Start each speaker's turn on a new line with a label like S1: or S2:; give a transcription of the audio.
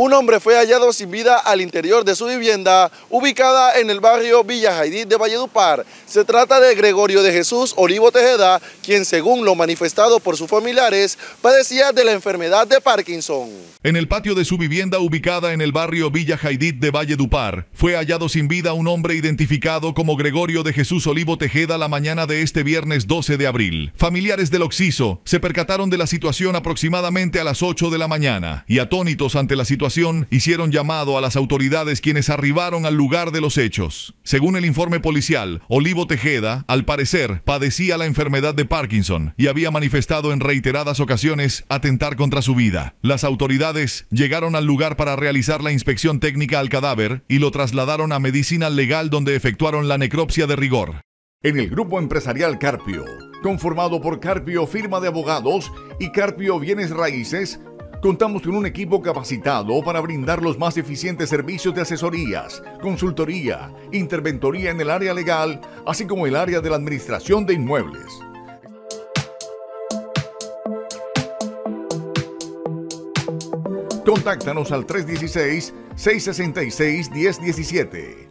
S1: Un hombre fue hallado sin vida al interior de su vivienda, ubicada en el barrio Villa Jaidit de Valledupar. Se trata de Gregorio de Jesús Olivo Tejeda, quien, según lo manifestado por sus familiares, padecía de la enfermedad de Parkinson.
S2: En el patio de su vivienda ubicada en el barrio Villa Jaidit de Valledupar, fue hallado sin vida un hombre identificado como Gregorio de Jesús Olivo Tejeda la mañana de este viernes 12 de abril. Familiares del occiso se percataron de la situación aproximadamente a las 8 de la mañana y, atónitos ante la situación, hicieron llamado a las autoridades, quienes arribaron al lugar de los hechos. Según el informe policial, Olivo Tejeda, al parecer, padecía la enfermedad de Parkinson y había manifestado en reiteradas ocasiones atentar contra su vida. Las autoridades llegaron al lugar para realizar la inspección técnica al cadáver y lo trasladaron a medicina legal, donde efectuaron la necropsia de rigor.
S3: En el grupo empresarial Carpio, conformado por Carpio Firma de Abogados y Carpio Bienes Raíces, contamos con un equipo capacitado para brindar los más eficientes servicios de asesorías, consultoría, interventoría en el área legal, así como el área de la administración de inmuebles. Contáctanos al 316-666-1017.